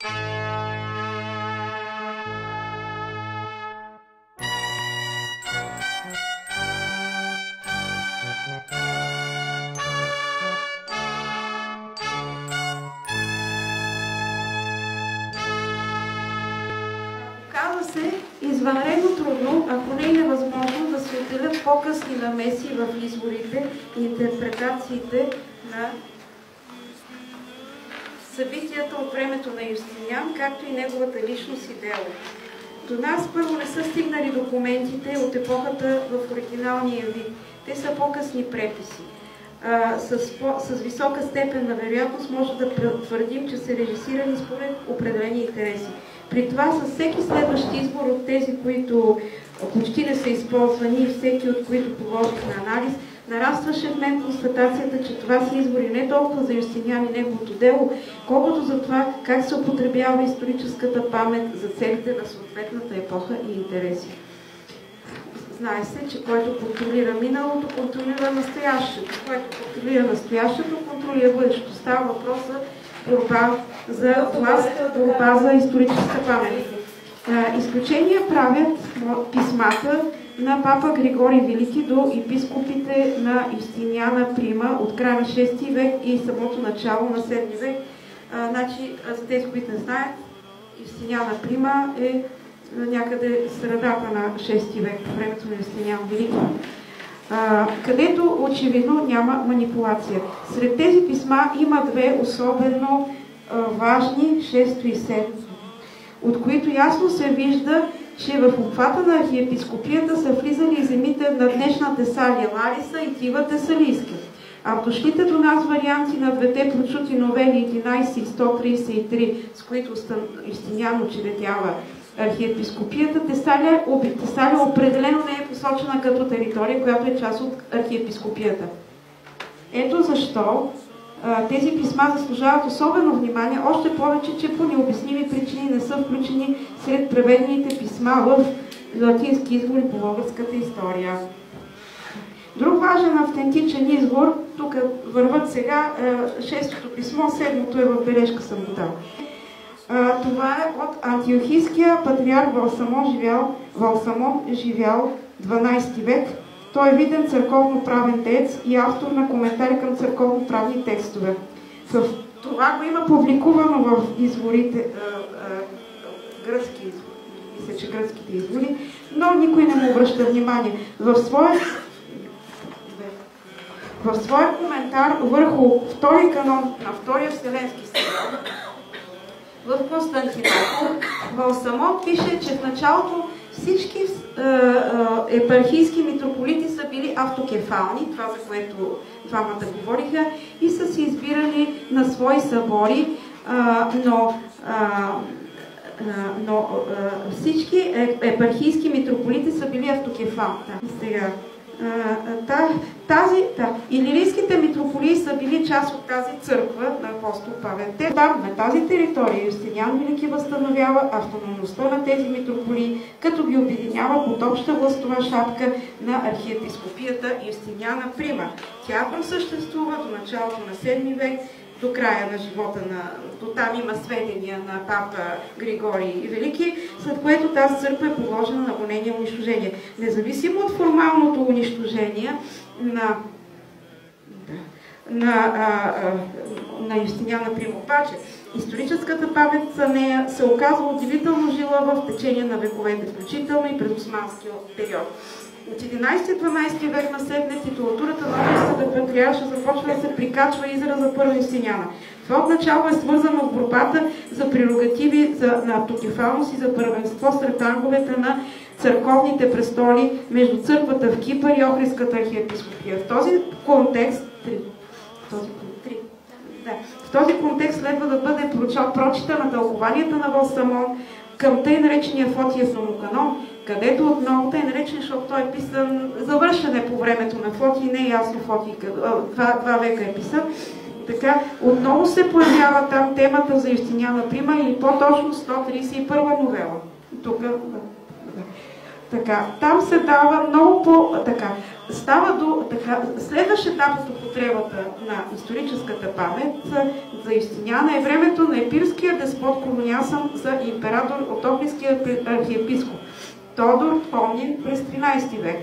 Казва се извънредно трудно, ако не е невъзможно, да се отделят по-късни намеси в изборите и интерпретациите на събитията от времето на Юстиниан, както и неговата личност и дело. До нас първо не са стигнали документите от епохата в оригиналния вид. Те са по-късни преписи. С висока степен на вероятност може да твърдим, че са режисирани според определени интереси. При това с всеки следващ избор от тези, които почти не са използвани и всеки от които положих на анализ, нарастваше в мен констатацията, че това са избори не толкова за Юстиниан и неговото дело, колкото за това как се употребява историческата памет за целите на съответната епоха и интереси. Знае се, че който контролира миналото, контролира настоящето. Който контролира настоящето, контролира бъдещето. Става въпрос за борба за власт, борба за историческа памет. Изключения правят писмата на папа Григорий Велики до епископите на Юстиниана Прима от края на 6 век и самото начало на 7 век. Значи, за тези, които не знаят, Юстиниана Прима е някъде средата на 6 век, по времето на Юстиниан Велики, където очевидно няма манипулация. Сред тези писма има две особено важни, 6 и 7, от които ясно се вижда, че в обхвата на архиепископията са влизали и земите на днешна Тесалия Лариса и Тива Тесалийска. А в дошлите до нас варианти на двете прочути новели 11 и 133, с които Юстиниан учредява архиепископията, Тесалия определено не е посочена като територия, която е част от архиепископията. Ето защо тези писма заслужават особено внимание, още повече, че по необясними причини не са включени сред преведените писма в латински извори по българската история. Друг важен автентичен извор, тук върват сега 6-то писмо, 7-то е в бележка съм го дал. Това е от антиохийския патриарх Валсамон, живял 12 век. Той е виден църковно-правен деец и автор на коментари към църковно-правни текстове. В това го има публикувано в изворите, гръцки извори, мисля, че гръцките извори, но никой не му обръща внимание. В своя коментар върху втори канон на Втория Вселенски съюз в Константинопол, Валсамон пише, че в началото всички епархийски митрополити са били автокефални, това за което двамата говориха, и са се избирали на свои събори, но всички епархийски митрополити са били автокефални. Сега, илирийските митрополии са били част от тази църква на апостол Павел. Там, на тази територия, Юстиниан Велики възстановява автономността на тези митрополии, като ги обединява под обща властова шапка на архиепископията Юстиниана Прима. Тя просъществува до началото на 7 век, до края на живота до там има сведения на папа Григорий Велики, след което тази църква е подложена на гонение и унищожение. Независимо от формалното унищожение на Юстиниана Прима, обаче историческата памет за нея се оказва удивително жила в течение на вековете, включително и през османския период. От 11-12 век насетне титулатурата на Русската патриарша започва да се прикачва израза първа Юстиниана. Това отначало е свързано с борбата за прерогативи на автокефалност и за първенство сред ранговете на църковните престоли между църквата в Кипър и Охридската архиепископия. В този контекст следва да бъде прочита на тълкованията на Валсамон към тъй наречения Фотиев новоканон, където отново тъй наречен, защото той е писан завършене по времето на Фотий, не е ясно Фотий, 2 века е писан. Така, отново се появява там темата за Юстиниана Прима или по-точно 131 новела. Тук, Така, там се дава много по-така. Става до така. Следващ етап от употребата на историческата памет за Юстиниан е времето на епирския деспот Колонясъм за император от Охридския архиепископ Тодор Фомнин през 13 век.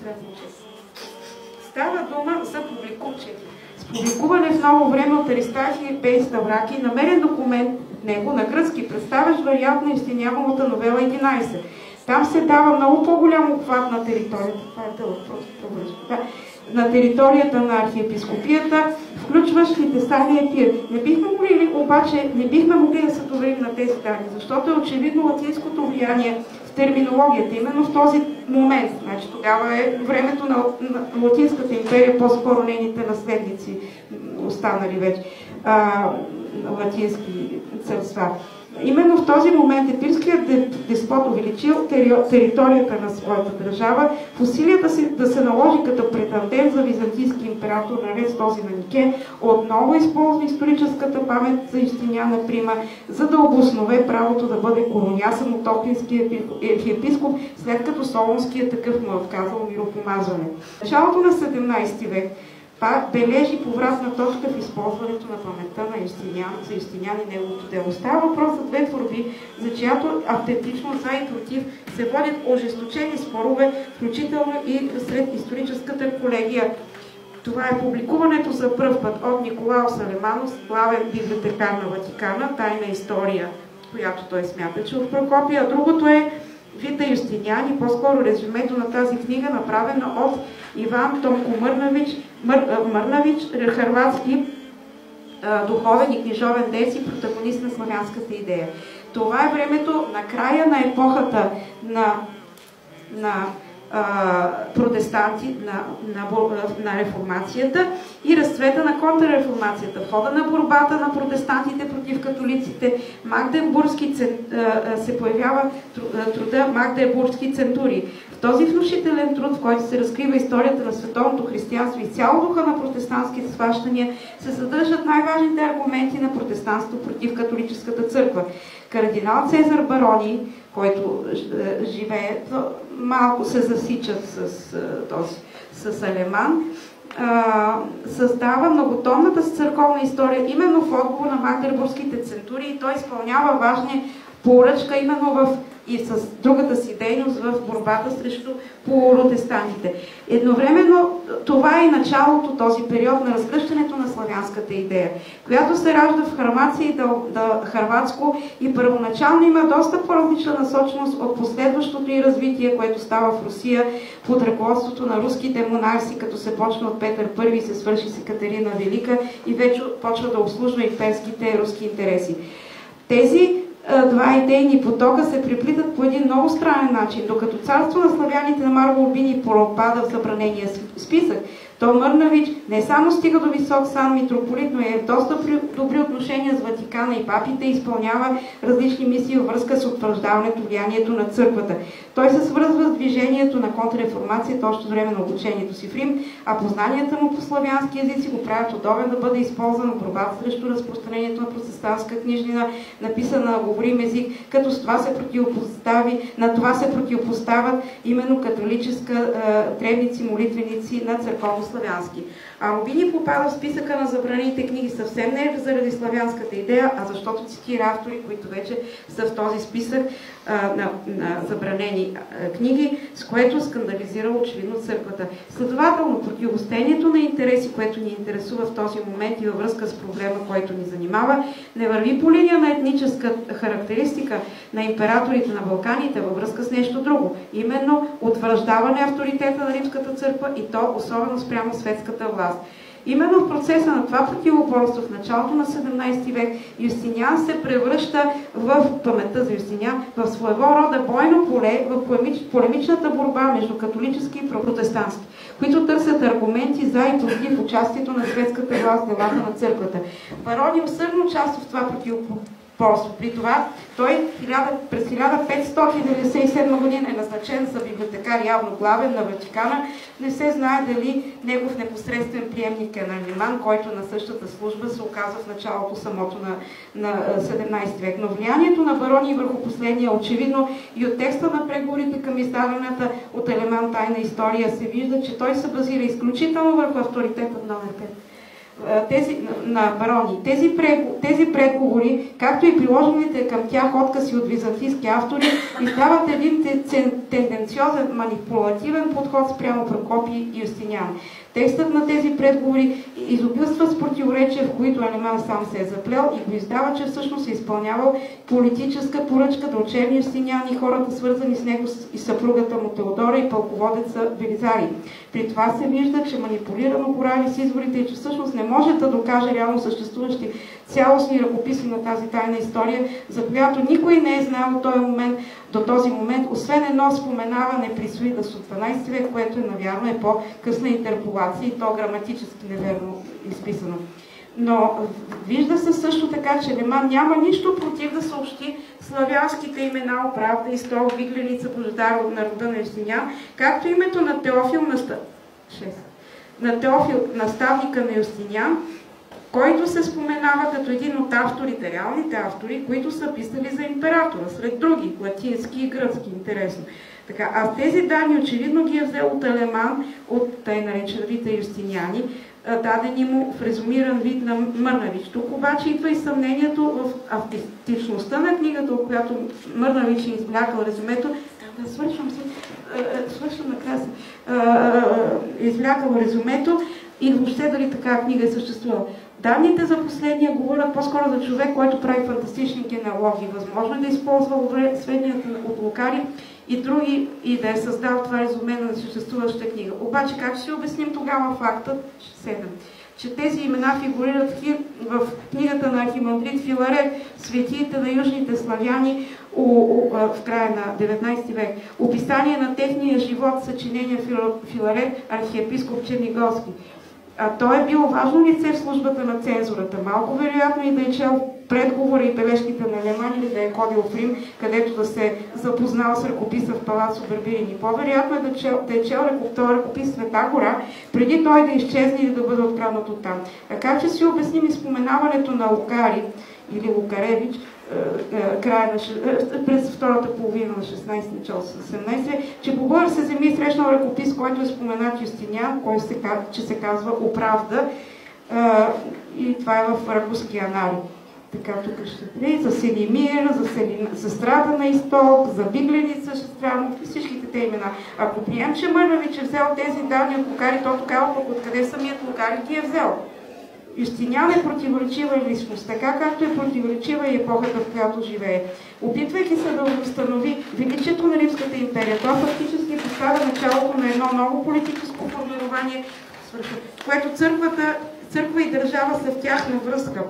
Става дума за публикуване в ново време от Аристахи Бей Ставраки, намерен документ в него на гръцки, представящ вариант на Юстиниановата новела 11. Там се дава много по-голям обхват на територията. Това е дълъг, просто на територията на архиепископията, включващите Сания Тир. Не бихме могли да се доверим на тези данни, защото е очевидно латинското влияние в терминологията, именно в този момент. Значи, тогава е времето на Латинската империя, по-скоро нейните наследници, останали вече латински царства. Именно в този момент епирският деспот увеличил територията на своята държава в усилията си да се наложи като претендент за византийски император, наред с този на Нике, отново използва историческата памет за Юстиниан на Прима, за да обоснове правото да бъде колонясен от Охридския архиепископ, след като Солунският такъв му е отказал миропомазване. Началото на 17 век бележи повратна точка в използването на паметта на за Юстиниан и неговото дело. Става въпрос за две творби, за чиято автентичност за и против се водят ожесточени спорове, включително и сред историческата колегия. Това е публикуването за пръв път от Николаус Алеманос, главен библиотекар на Ватикана, тайна история, която той смята, че от Прокопия. Другото е Вита Юстиниан и по-скоро резюмето на тази книга, направена от Иван Томко Мърнавич, хърватски духовен и книжовен деец и протагонист на славянската идея. Това е времето на края на епохата на протестанти, на реформацията и разцвета на контрреформацията. В хода на борбата на протестантите против католиците се появява труда Магдебургски центури. В този внушителен труд, в който се разкрива историята на световното християнство и цяло духа на протестантските схващания, се съдържат най-важните аргументи на протестантство против католическата църква. Кардинал Цезар Барони, който живее, малко се засичат с Алеман, създава многотомната църковна история именно в отговор на Магдебургските центури и той изпълнява важна поръчка именно и с другата си дейност в борбата срещу протестантите. Едновременно това е началото, този период на разгръщането на славянската идея, която се ражда в Харвация и Харватско и първоначално има доста по-различна насоченост от последващото и развитие, което става в Русия под ръководството на руските монарси, като се почна от Петър I и се свърши с Екатерина Велика и вече почва да обслужва и перските руски интереси. Тези два идейни потока се преплитат по един много странен начин. Докато царство на славяните на Марко Урбини пропада в забранения списък, то Мърнавич не само стига до висок сан митрополит, но е в доста добри отношения с Ватикана и папите и изпълнява различни мисии във връзка с утвърждаването влиянието на църквата. Той се свързва с движението на контрреформацията още време на обучението си в Рим, а познанията му по славянски езици го правят удобен да бъде използван в борбата срещу разпространението на протестантска книжнина, написана на говорим език, като с това на това се противопоставят именно католическа древници, молитвеници на църковно-славянски. А Урбини попада в списъка на забранените книги съвсем не заради славянската идея, а защото цитира автори, които вече са в този списък на забранени книги, с което скандализира очевидно църквата. Следователно, противостоянието на интереси, което ни интересува в този момент и във връзка с проблема, който ни занимава, не върви по линия на етническа характеристика на императорите на Балканите във връзка с нещо друго. Именно утвърждаване авторитета на Римската църква и то особено спрямо светската власт. Именно в процеса на това противоборство в началото на 17 век Юстиниан се превръща в паметта за Юстиниан в своего рода бойно поле в полемичната борба между католически и протестантски, които търсят аргументи за и против участието на светската власт в делата на църквата. Барони усърдно участва в това полство. При това той през 1597 година е назначен за библиотекар, явно главен на Ватикана. Не се знае дали негов непосредствен приемник е Налиман, който на същата служба се оказва в началото самото на 17 век. Но влиянието на Барони върху последния е очевидно и от текста на преговорите към издадената от Алеман тайна история се вижда, че той се базира изключително върху авторитетът на Лепен. На Барони. Тези преговори, както и приложените към тях откази от византийски автори, издават един тенденциозен, манипулативен подход спрямо Прокопий и Юстиниан. Текстът на тези преговори изобилства с противоречия, в които Алеман сам се е заплел и го издава, че всъщност е изпълнявал политическа поръчка да очерни Юстиниан и хората, свързани с него и съпругата му Теодора и пълководеца Велизарий. При това се вижда, че манипулирано борави с изворите и че всъщност не може да докаже реално съществуващи цялостни ръкописи на тази тайна история, за която никой не е знал до този момент, освен едно споменаване при Суидас от 12 век, което навярно е по-късна интерполация и то граматически неверно изписано. Но вижда се също така, че Алеман няма нищо против да съобщи славянските имена Оправда, Истол, Вигленица, Божидар от народа на Юстиниан, както името на Теофил, наставника на Юстиниан, който се споменава като един от авторите, реалните автори, които са писали за императора, сред други, латински и гръцки, интересно. Така, а тези данни очевидно ги е взел от Алеман, от тъй наречените юстиниани, дадени му в резумиран вид на Мърнавич. Тук обаче идва и съмнението в автентичността на книгата, от която Мърнавич е извлякал резюмето. Свършвам накрая. Извлякал резюмето и въобще дали такава книга е съществувала. Данните за последния говорят по-скоро за човек, който прави фантастични генеалогии. Възможно е да използва сведенията от Лукари и други и да е създал това резюме на съществуваща книга. Обаче как ще си обясним тогава фактът, че тези имена фигурират в книгата на Архимандрит Филарет, светиите на южните славяни в края на 19 век. Описание на техния живот, съчинение Филарет, архиепископ Черниговски. А той е бил важно лице в службата на цензурата. Малко вероятно и да е чел предговори и бележките на Алеман или да е ходил в Рим, където да се запознал с ръкописа в Палацо Барберини. По-вероятно е да е чел този ръкопис Света гора, преди той да изчезне или да бъде откраднат оттам. Така че си обясним и споменаването на Лукари или Лукаревич, през втората половина на 16 начало с 18, че по българска земи е срещнал ръкопис, който е споменат Юстиниан, който се казва Оправда, и това е в Ракуския Анари. Така, тук ще бъде за Селимир, за Страда на Исток, за Бигленица Шестранов и всичките те имена. Ако прием, че Мърнавич е взел тези данни от Лукари, то тогава пък откъде самият Лукари ги е взел? Юстиниан е противоречива личност, така както е противоречива и епохата, в която живее. Опитвайки се да установи величието на Римската империя, това фактически поставя началото на едно ново политическо формирование, в което църква и държава са в тясна връзка.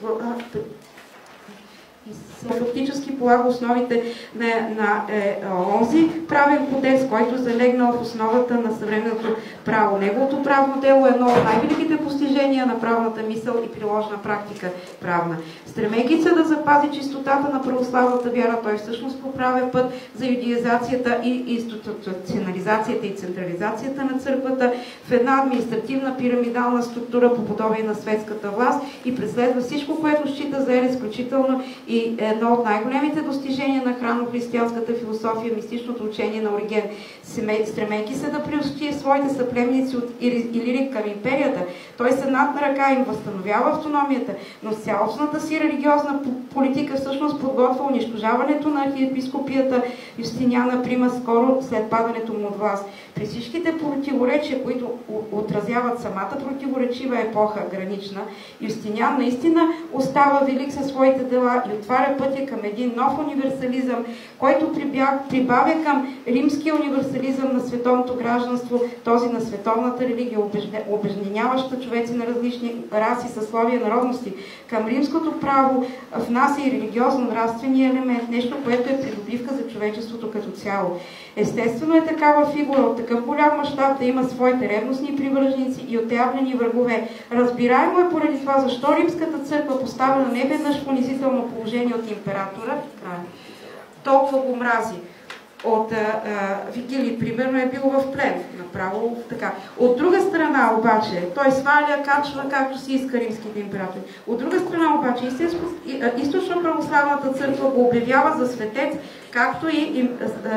Фактически полага основите на онзи правен кодекс, който е залегнал в основата на съвременното право. Неговото правно дело е едно от най-великите постижения на правната мисъл и приложна практика правна. Стремейки се да запази чистотата на православната вяра, той всъщност поправя път за юдеизацията и институционализацията и централизацията на църквата в една административна пирамидална структура по подобие на светската власт и преследва всичко, което счита за изключително и едно от най-големите достижения на храмно-християнската философия, мистичното учение на Ориген. Стремейки се да приобщи своите съплеменици от Илирик към империята, той с едната ръка им възстановява автономията, но с цялостната си религиозна политика всъщност подготвя унищожаването на архиепископията Юстиниана Прима скоро след падането му от власт. При всичките противоречия, които отразяват самата противоречива епоха, гранична, Юстиниан наистина остава велик със своите дела и отваря пътя към един нов универсализъм, който прибавя към римския универсализъм на световното гражданство, този на световната религия, обединяваща човеци на различни раси, съсловия, народности. Към римското право внася и религиозно-нравствения елемент, нещо, което е придобивка за човечеството като цяло. Естествено е такава фигура от такъв голям мащаб да има своите ревностни привърженици и отявлени врагове. Разбираемо е поради това, защо Римската църква, поставена не веднъж в унизително положение от императора, толкова го мрази. От Вигилий, примерно, е бил в плен. Направо така. От друга страна обаче, той сваля, качва, както си иска римските императори. От друга страна обаче, източно православната църква го обявява за светец, както и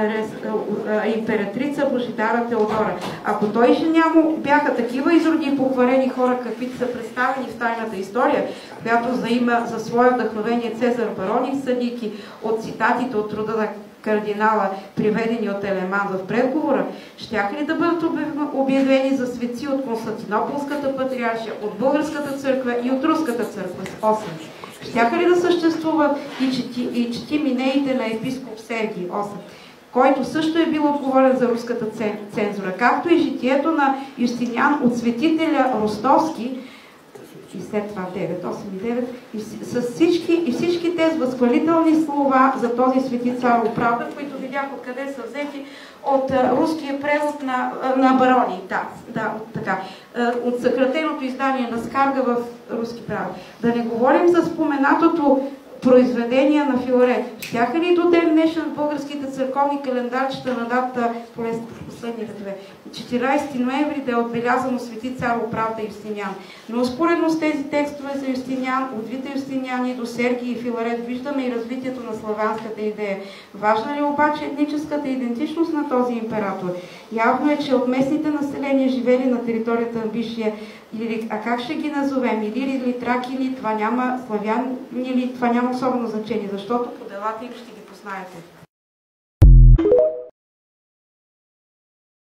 императрица Божидара Теодора. Ако той и жена му бяха такива изроди и покварени хора, каквито са представени в тайната история, която заима за свое вдъхновение Цезар Барони, съдейки от цитатите от труда на кардинала, приведени от Елеман в предговора, щяха ли да бъдат обявени за светци от Константинополската патриаршия, от Българската църква и от Руската църква с 8? Щяха ли да съществуват и четиминеите на епископ Сергий 8, който също е бил отговорен за руската цензура, както и житието на Юстиниан от светителя Ростовски, и след това 9, 8 и 9, и всички тези възхвалителни слова за този свети цар Правда, които видях откъде са взети от руския превод на Барони. Да, така. От съкратеното издание на Скарга в руски превод. Да не говорим за споменатото произведения на Филарет. Щяха ли до ден днешен в българските църковни календарчета на дата последните две? 14 ноември да е отбелязано свети цар Правда Юстиниан. Но успоредно с тези текстове за Юстиниан, от Вита Юстиниани до Сергий и Филарет виждаме и развитието на славянската идея. Важна ли обаче етническата идентичност на този император? Явно е, че от местните населения, живели на територията на бившия Илирик, а как ще ги назовем? Илири или траки ли, това няма славяни ли, това няма особено значение, защото по делата им ще ги познаете.